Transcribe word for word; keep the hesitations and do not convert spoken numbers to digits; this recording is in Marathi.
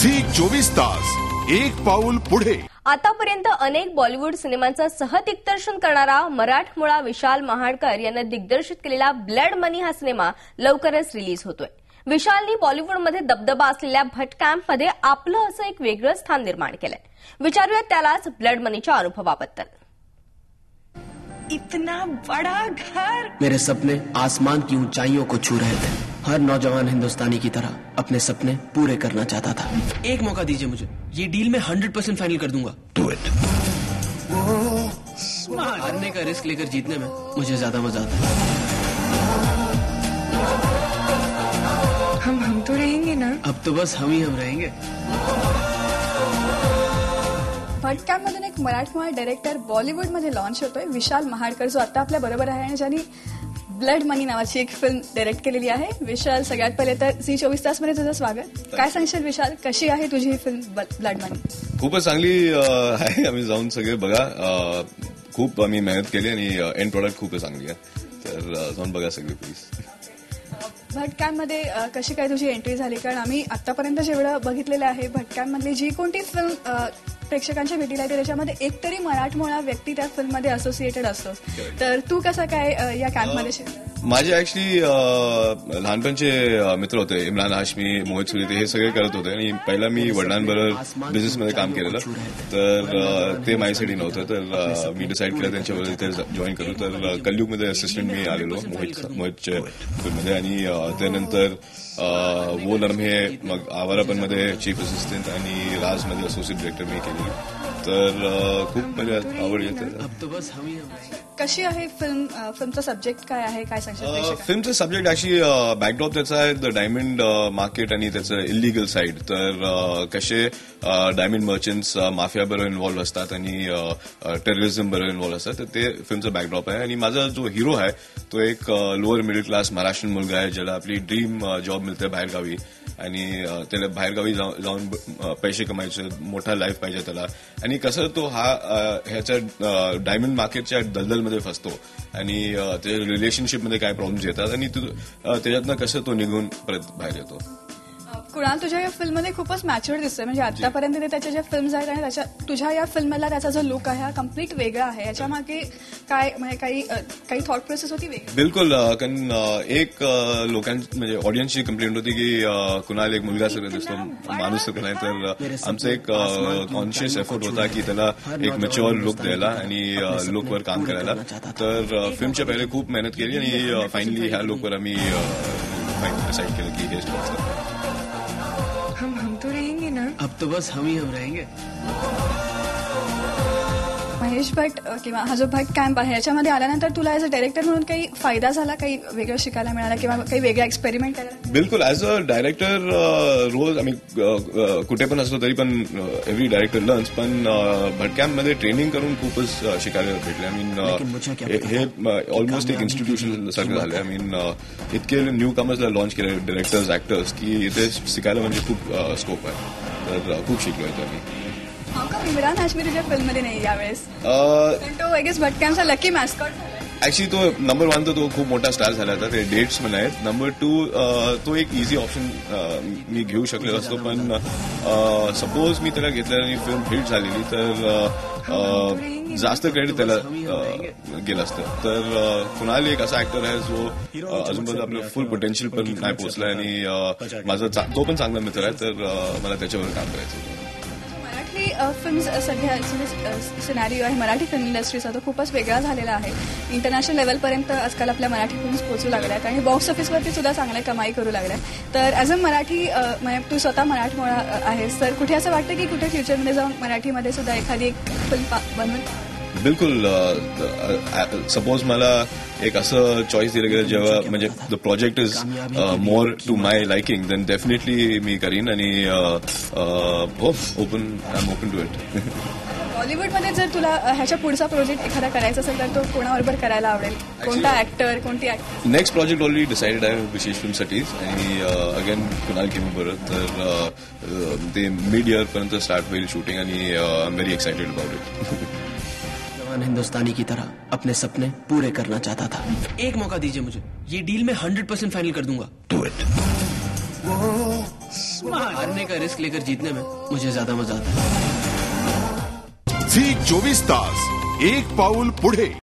झी चोवीस तास एक पाऊल पुढे. आतापर्यंत अनेक बॉलिवूड सिनेमांचं सहदिग्दर्शन करणारा मराठमोळा विशाल महाडकर यानं दिग्दर्शित केलेला ब्लड मनी हा सिनेमा लवकरच रिलीज होतोय. विशालनी बॉलिवूडमध्ये दबदबा असलेल्या भट कॅम्पमध्ये आपलं असं एक वेगळं स्थान निर्माण केलंय. विचारूयात त्यालाच ब्लड मनीच्या अनुभवाबद्दल. इतना बड़ा घर, मेरे सपने आसमान की ऊंचाइयों को छू रहे थे. हर नौजवान हिंदुस्तानी की तरह अपने सपने पूरे करना चाहता था. एक मौका दीजिए मुझे, ये डील मैं हंड्रेड परसेंट फाइनल कर दूंगा. Do it. हारने का रिस्क लेकर जीतने में मुझे ज्यादा मजा आता है. हम हम तो रहेंगे ना. अब तो बस हम ही हम रहेंगे. भट कॅम्पमधून एक मराठमोळा डायरेक्टर बॉलिवूडमध्ये लॉन्च होतोय विशाल महाडकर, जो आता आपल्या बरोबर आहे आणि ज्यांनी ब्लड मनी नावाची एक फिल्म डायरेक्ट केलेली आहे. विशाल, सगळ्यात पहिले तर झी चोवीस तास मध्ये तुझं स्वागत. काय सांगशील विशाल, कशी आहे तुझी ही फिल्म ब्लड मनी? खूपच चांगली आहे. आम्ही जाऊन सगळे बघा, खूप आम्ही मेहनत केली आणि एंड प्रोडक्ट खूपच चांगली आहे, तर जाऊन बघा सगळे प्लीज. भट कॅम्पमध्ये कशी काय तुझी एंट्री झाली? कारण आम्ही आतापर्यंत जेवढं बघितलेलं आहे भट कॅम्पमधली जी कोणती फिल्म प्रेक्षकांच्या भेटीला येते त्याच्यामध्ये एकतरी मराठमोळा व्यक्ती त्या फिल्ममध्ये असोसिएटेड असतो. तर तू कसा काय या कॅम्पमध्ये? माझे ऍक्च्युली लहानपणचे मित्र होते, इम्रान हाशमी, मोहित सुरीते, हे सगळे करत होते आणि पहिला मी वडिलांबरोबर बिझनेसमध्ये काम केलेलं, तर ते माझ्यासाठी नव्हतं, तर मी डिसाईड केलं त्यांच्याबरोबर इथे जॉईन करू. तर कल्युगमध्ये असिस्टंट मी आलेलो मोहित मोहितच्या फिल्ममध्ये, आणि त्यानंतर वो नर्म हे, मग आवारापणमध्ये चीफ असिस्टंट आणि राजमध्ये असोसिएट डायरेक्टर मी केली. तर खूप म्हणजे आवड येते. कशी आहे फिल्म? फिल्मचा सब्जेक्ट काय आहे, काय सांगशील? फिल्मचं सब्जेक्ट ऍक्च्युली बॅकड्रॉप त्याचा आहे द डायमंड मार्केट आणि त्याचं इलिगल साईड. तर कसे डायमंड मर्चंट्स माफियाबरोबर इन्व्हॉल्व्ह असतात आणि टेररिझम बरोबर इन्व्हॉल्व्ह असतात, तर ते फिल्मचं बॅकड्रॉप आहे. आणि माझा जो हिरो आहे तो एक लोअर मिडल क्लास महाराष्ट्रीयन मुलगा आहे, ज्याला आपली ड्रीम जॉब मिळते बाहेरगावी, आणि त्याला बाहेरगावी जाऊन पैसे कमायचे, मोठा लाईफ पाहिजे त्याला. आणि कसं तो हा ह्याच्या डायमंड मार्केटच्या दलदलमध्ये फसतो आणि त्याच्या रिलेशनशिपमध्ये काय प्रॉब्लेम्स येतात आणि त्याच्यातनं कसं तो निघून परत बाहेर येतो. कुणाल, तुझ्या या फिल्ममध्ये खूपच मॅच्युअर दिसतोय. म्हणजे आतापर्यंत ते त्याच्या ज्या फिल्म्स आहेत आणि त्याच्या तुझ्या या फिल्मला त्याचा जो लुक आहे हा कम्प्लीट वेगळा आहे. याच्या मागे काय म्हणजे काही काही थॉट प्रोसेस होती वेगळी? बिलकुल, कारण एक लोकांची म्हणजे ऑडियन्सची कंप्लेंट होती की कुणाल एक मुलगा सगळं दिसतो, माणूस सगळं नाही. तर आमचा एक कॉन्शियस एफर्ट होता की त्याला एक मॅच्युअर लुक द्यायला आणि लुकवर काम करायला. तर फिल्मच्या पहिले खूप मेहनत केली आणि फायनली ह्या लुकवर आम्ही डिसाईड केलं की हेच लुक. हम हम तो रहेंगे ना. अब तो बस हम ही हम रहेंगे. महेश भट किंवा हा जो भट कॅम्प आहे याच्यामध्ये आल्यानंतर तुला ॲज अ डायरेक्टर म्हणून काही फायदा झाला, काही वेगळं शिकायला मिळालं किंवा काही वेगळा एक्सपेरिमेंट करायला? बिलकुल, ॲज अ डायरेक्टर रोज आम्ही कुठे पण असलो तरी पण एव्हरी डायरेक्टर लर्न्स, पण भट कॅम्पमध्ये ट्रेनिंग करून खूपच शिकायला भेटले. आय मीन हे ऑलमोस्ट एक इन्स्टिट्यूशन सारखं झालं. आय मीन इतके न्यू कमर्सला लॉन्च केले डायरेक्टर्स, ऍक्टर्स, की इथे शिकायला म्हणजे खूप स्कोप आहे. तर खूप शिकलो आहे आम्ही. इम्रान हाशमी तुझ्या फिल्ममध्ये नाही यावेळेस, तो वेगळेच भट कॅम्पचा लकी मॅस्कॉट झाला. ऍक्च्युली तो नंबर वन तर तो खूप मोठा स्टार झाला होता, ते डेट्स पण आहेत. नंबर टू, तो एक इझी ऑप्शन मी घेऊ शकलेलो असतो, पण सपोज मी त्याला घेतलं आणि फिल्म हिट झालेली तर जास्त क्रेडिट त्याला गेलं असतं. तर कुणाल एक असा ऍक्टर आहे जो अजूनपर्यंत आपलं फुल पोटेन्शियल पण नाही पोहोचलाय आणि माझा तो पण चांगला मित्र आहे, तर मला त्याच्यावर काम करायचं. फिल्म सध्या सिनॅरिओ आहे मराठी फिल्म इंडस्ट्रीचा तो खूपच वेगळा झालेला आहे. इंटरनॅशनल लेवलपर्यंत आजकाल आपल्या मराठी फिल्म्स पोहोचू लागल्या आहेत आणि बॉक्स ऑफिसवरती सुद्धा चांगल्या कमाई करू लागल्या. तर ॲज अ मराठी, तू स्वतः मराठमोळा आहेस, तर कुठे असं वाटतं की कुठे फ्युचरमध्ये जाऊन मराठीमध्ये सुद्धा एखादी एक फिल्म बनवून? बिलकुल, सपोज मला एक असं चॉईस दिलं गेलं जेव्हा म्हणजे the project is more to my liking, then definitely मी करीन आणि हो open I am open to it. बॉलिवूडमध्ये जर तुला ह्याच्या पुढचा प्रोजेक्ट एखादा करायचा असेल तर तो कोणाबरोबर करायला आवडेल? कोणता ऍक्टर, कोणती actor? Next project already decided आहे विशेष फिल्मसाठीच, आणि अगेन कुणाल खेमू बरोबर. तर ते मिड इयर पर्यंत स्टार्ट होईल शूटिंग आणि I am very excited about it. हिंदुस्तानी की तरह अपने सपने पूरे करना चाहता था. एक मौका दीजिए मुझे, ये डील मैं हंड्रेड परसेंट फाइनल कर दूंगा. Do it. हारने का रिस्क लेकर जीतने में मुझे ज्यादा मजा आता है. झी चोवीस तास एक पाऊल पुढे.